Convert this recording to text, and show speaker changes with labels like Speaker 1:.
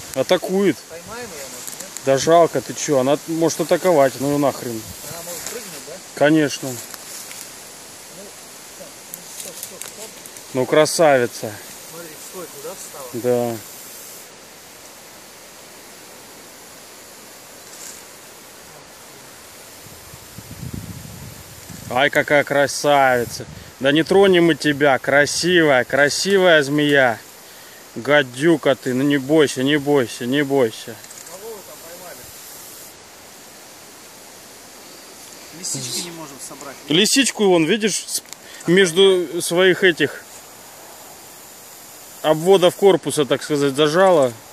Speaker 1: Атакует.
Speaker 2: Поймаем ее, может, нет?
Speaker 1: Да жалко, ты чё? Она может атаковать, ну нахрен.
Speaker 2: Она может прыгнуть, да?
Speaker 1: Конечно.
Speaker 2: Ну, так, ну, стоп.
Speaker 1: Ну красавица.
Speaker 2: Смотри, в стойку, да, встала?
Speaker 1: Да. Ай, какая красавица. Да не тронем мы тебя. Красивая, красивая змея. Гадюка ты. Ну не бойся, не бойся, не бойся.
Speaker 2: Кого вы там поймали? Лисички не можем собрать.
Speaker 1: Лисичку вон, видишь, между своих этих обводов корпуса, так сказать, зажала.